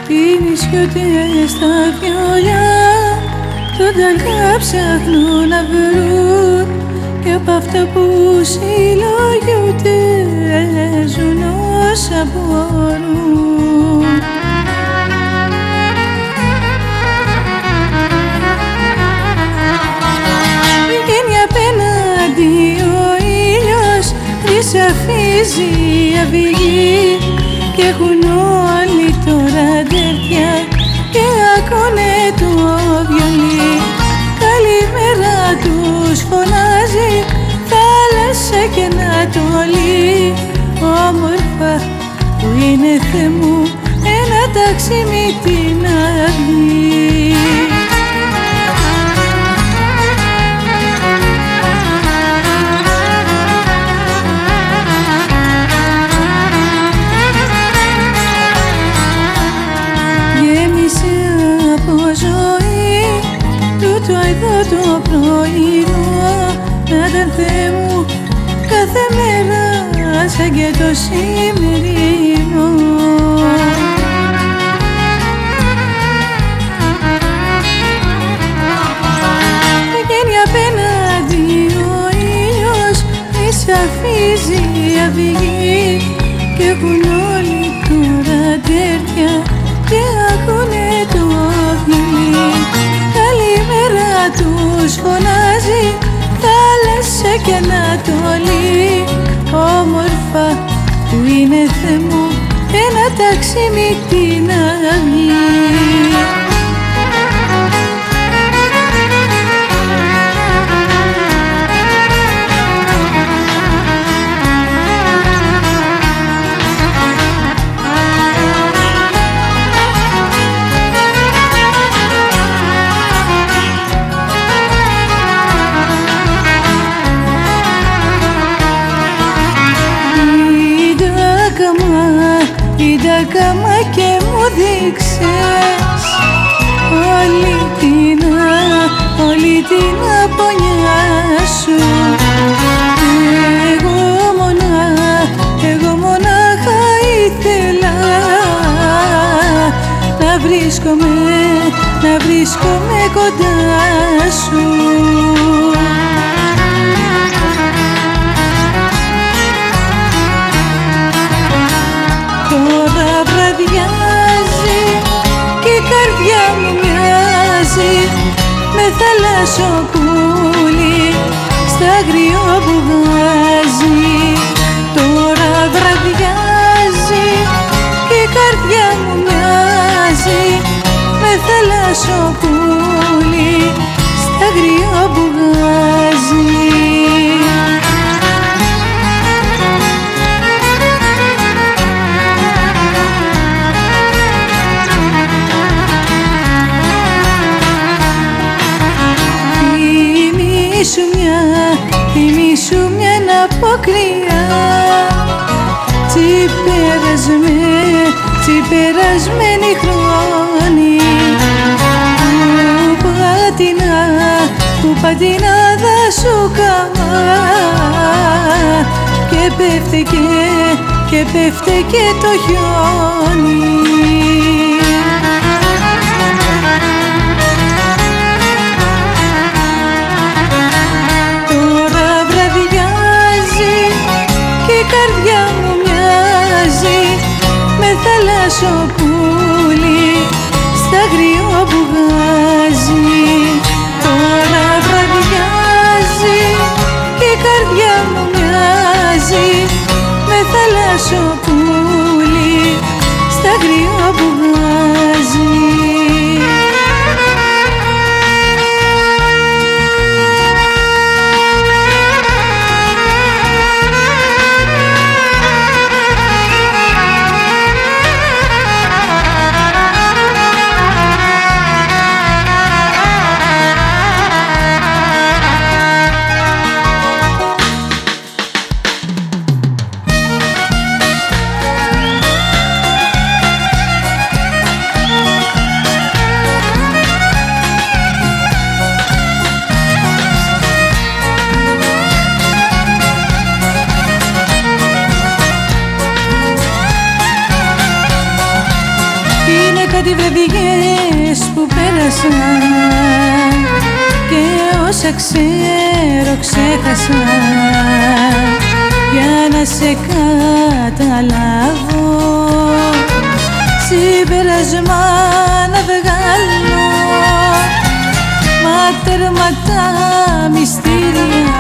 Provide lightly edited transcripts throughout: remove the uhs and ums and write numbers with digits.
οι νησιώτες στα βιολιά τον ταλκά ψάχνουν να βρουν και απ' αυτά που συλλογιούνται ζουν όσα μπορούν. Βγαίνει απέναντι ο ήλιος, χρυσαφίζει αυγή και έχουν όλοι τώρα αδέρφια και ακούνε το βιολί. Καλημέρα τους φωνάζει, θάλασσα και ανατολή. Όμορφα που είναι Θεέ μου ένα ταξίμι την αυγή. Γέμισε από ζωή τούτο εδώ το πρωινό, να ήταν Θεέ μου κάθε μέρα σαν και το σημερινό. Βγαίνει απέναντι ο ήλιος, χρυσαφίζει αυγή και έχουν όλοι τώρα αδέρφια και ακούνε το βιολί. Καλημέρα τους φωνάζει, θάλασσα και ανατολή. Όμορφα που είναι Θεέ μου ένα ταξίμι την αυγή. Κάμα και μου δείξες όλη την απονιά σου. Εγώ μονάχα ήθελα να βρίσκομαι κοντά σου. Και η καρδιά μου μοιάζει με θαλασσοπούλι στα αγριό που βγάζει. Τώρα βραδιάζει και η καρδιά μου μοιάζει με θαλασσοπούλι στα αγριό που βγάζει. Θυμήσου μια αποκριά, περασμένη χρόνη που πατινά δασούκαμα και πέφτε και το χιόνι. Θαλασσοπούλι στα αγριό που βγάζει. Τώρα βραδιάζει και η καρδιά μου μοιάζει με θαλασσοπούλι στα αγριό που βγάζει. κάτι βραδιές που πέρασα και όσα ξέρω ξέχασα για να σε καταλάβω, συμπέρασμα να βγάλω, μα τέρμα τα μυστήρια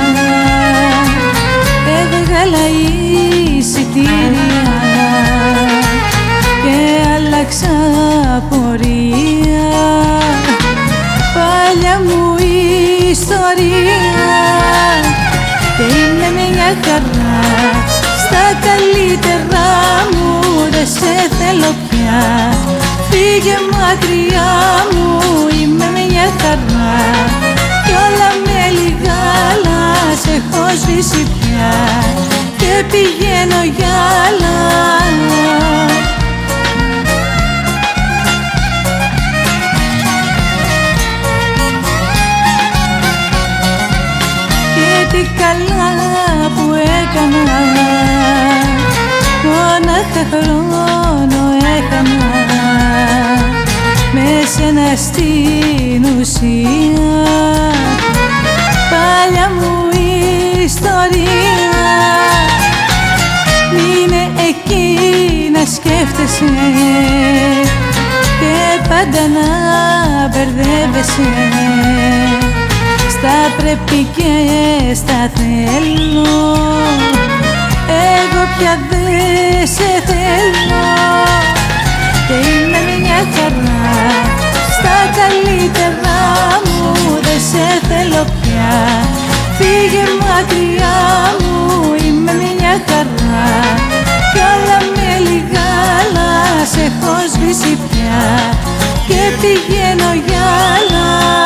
έβγαλα εισιτήρια και άλλαξα πορεία, παλιά μου ιστορία, και είναι μια χαρά στα καλύτερα μου, δεν σε θέλω πια, φύγε μακριά μου, είμαι μια χαρά κι όλα με λιγάλα σε έχω σβήσει πια και πηγαίνω για άλλα. Τι καλά που έκανα, μόναχα χρόνο έχανα με σένα στην ουσία, παλιά μου ιστορία. Μείνε εκεί να σκέφτεσαι και πάντα να μπερδεύεσαι, στα πρέπει και στα θέλω, εγώ πια δεν σε θέλω και είμαι μια χαρά στα καλύτερα μου, δεν σε θέλω πια, φύγε μακριά μου, είμαι μια χαρά κι όλα με λιγάλα σε έχω σβήσει πια και πηγαίνω για άλλα.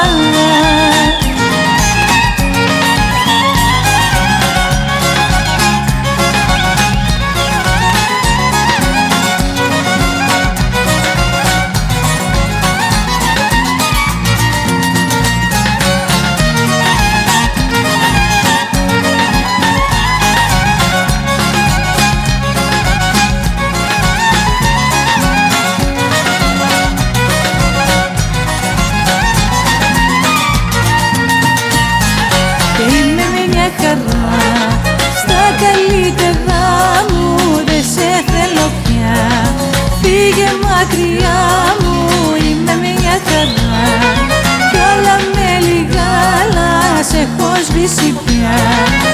Στα καλύτερα μου, δεν σε θέλω πια, φύγε μακριά μου, είμαι μια χαρά κι όλα με λιγάλα σε έχω σβήσει πια